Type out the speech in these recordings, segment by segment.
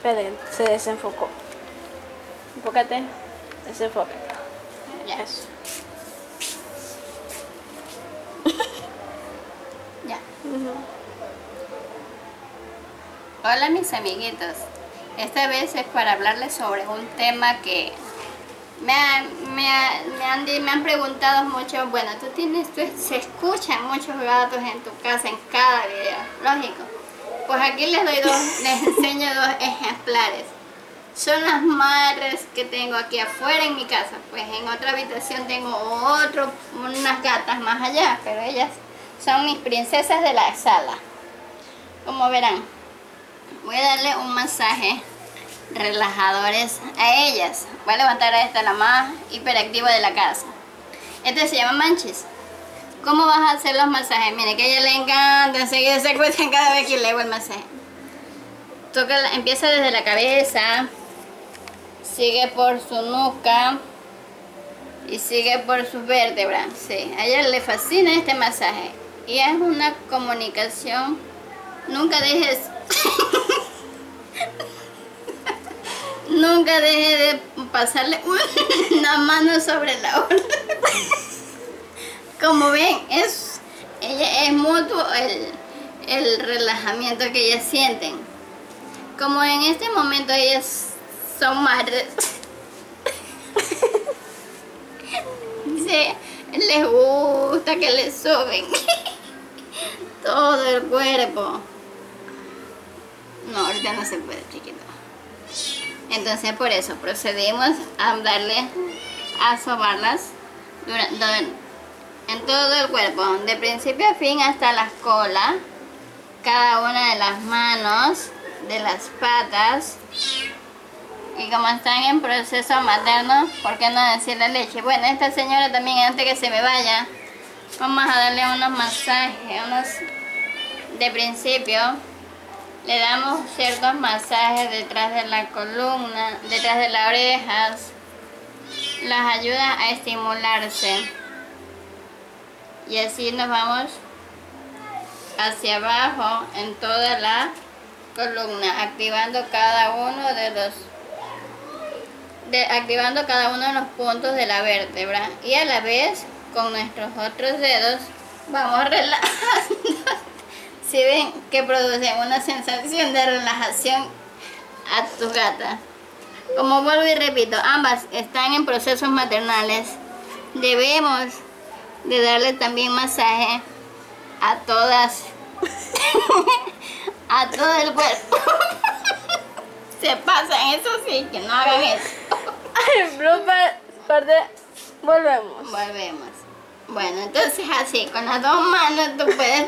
Esperen, se desenfocó. Enfócate, desenfócate. Ya. Eso. Ya. Hola mis amiguitos. Esta vez es para hablarles sobre un tema que me han preguntado mucho. Bueno, se escuchan muchos gatos en tu casa en cada video, lógico. Pues aquí les enseño dos ejemplares. Son las madres que tengo aquí afuera en mi casa. Pues en otra habitación tengo unas gatas más allá, pero ellas son mis princesas de la sala. Como verán, voy a darle un masaje relajadores a ellas. Voy a levantar a esta, la más hiperactiva de la casa. Este se llama Manchis. ¿Cómo vas a hacer los masajes? Mire que a ella le encanta, enseguida se acuestan cada vez que le hago el masaje. Empieza desde la cabeza, sigue por su nuca y sigue por sus vértebras. Sí, a ella le fascina este masaje y es una comunicación. Nunca dejes nunca deje de pasarle una mano sobre la otra. Como ven, es mutuo el relajamiento que ellas sienten. Como en este momento ellas son madres, sí, les gusta que les suben todo el cuerpo. No, ahorita no se puede, chiquito. Entonces por eso procedimos a sobarlas en todo el cuerpo, de principio a fin, hasta las colas, cada una de las manos, de las patas. Y como están en proceso materno, ¿por qué no decir la leche? Bueno, esta señora también, antes que se me vaya, vamos a darle unos masajes, de principio. Le damos ciertos masajes detrás de la columna, detrás de las orejas. Las ayuda a estimularse. Y así nos vamos hacia abajo en toda la columna, activando cada uno de los puntos de la vértebra. Y a la vez, con nuestros otros dedos, vamos relajando. Si ven que producen una sensación de relajación a tus gatas. Como vuelvo y repito, ambas están en procesos maternales. Debemos de darle también masaje a todas, a todo el cuerpo. Se pasan, eso sí, que no hagan eso. Ay, volvemos. Volvemos. Bueno, entonces así, con las dos manos tú puedes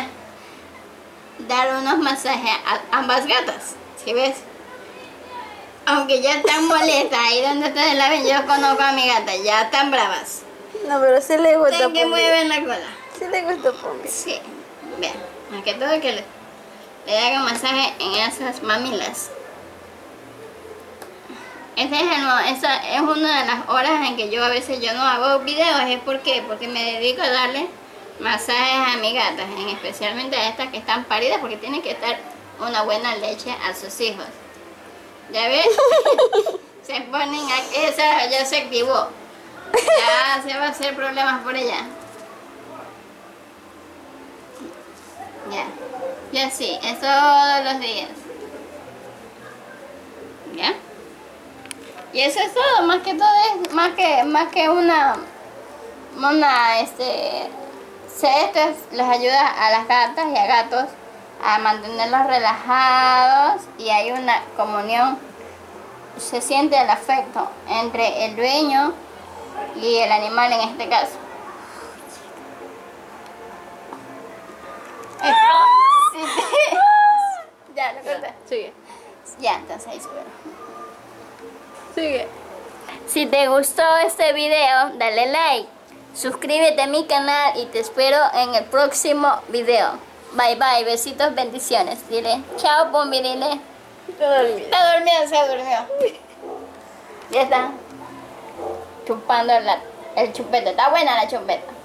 dar unos masajes a ambas gatas, ¿sí ves? Aunque ya están molestas, ahí donde ustedes la ven, yo conozco a mi gata, ya están bravas. No, pero sí le gusta. Ven que mueven la cola. Sí le gusta por mí. Sí, vean, más que todo que le hagan masaje en esas mamilas. Esa es una de las horas en que a veces yo no hago videos. ¿Es por qué? Porque me dedico a darle masajes a mis gatas, especialmente a estas que están paridas, porque tienen que estar una buena leche a sus hijos. ¿Ya ves? Se ponen aquí, esa ya se activó. Ya se va a hacer problemas por ella. Ya. Y así, es todos los días. ¿Ya? Y eso es todo, más que todo es más que esto les ayuda a las gatas y a gatos a mantenerlos relajados, y hay una comunión, se siente el afecto entre el dueño y el animal en este caso. Ya, lo corté. Sigue. Ya, entonces ahí sube. Sigue. Si te gustó este video, dale like, suscríbete a mi canal y te espero en el próximo video. Bye bye, besitos, bendiciones. Dile, chao, Pombi, dile. Está dormido. Está durmiendo, se durmió. Ya está chupando el chupete. Está buena la chupeta.